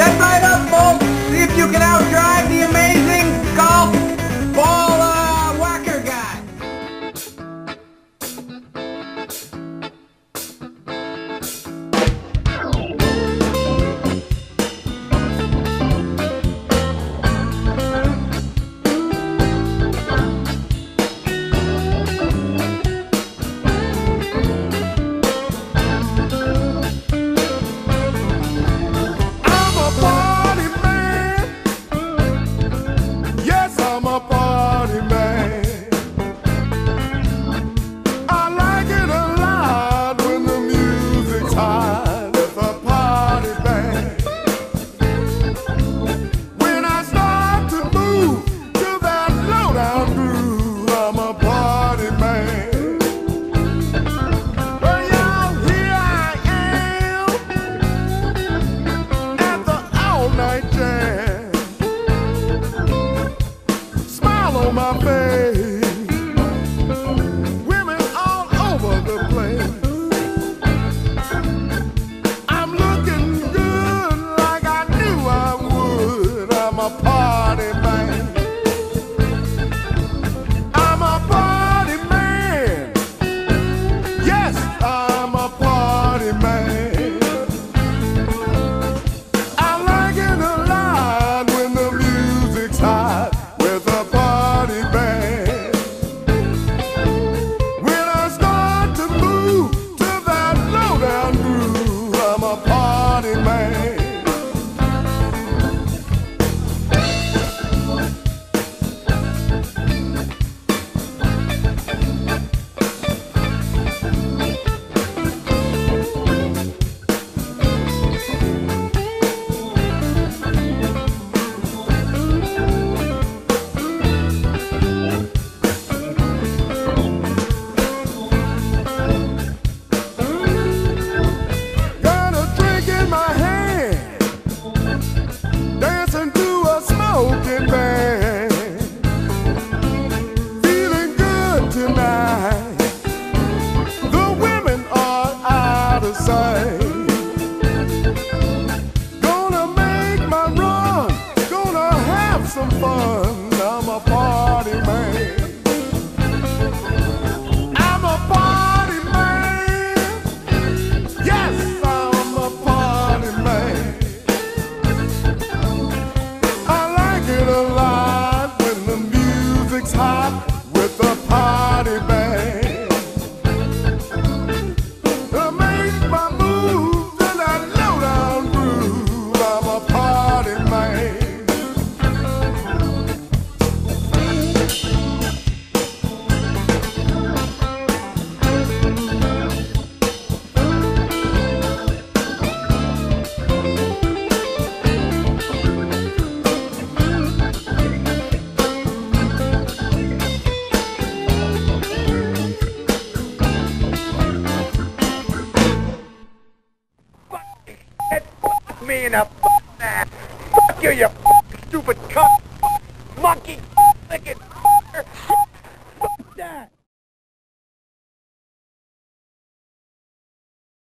Step right up, folks. See if you can outdrive the amazing golf ball whacker guy. My face, women all over the place. I'm looking good like I knew I would. I'm a party man. I'm a party man. Yes, I'm a party man. I like it a lot when the music's hot with a party band. When I start to move to that low-down groove, I'm a party man. Feeling good tonight. The women are out of sight. Gonna make my run, gonna have some fun. I'm a party man. I'm a party man. Yes, I'm a party man. I like it a lot when the music's hot with the party band. I make my moves in that low-down groove. I'm a party man. Fuck me in the ass. Fuck you, you stupid cunt. Monkey licking.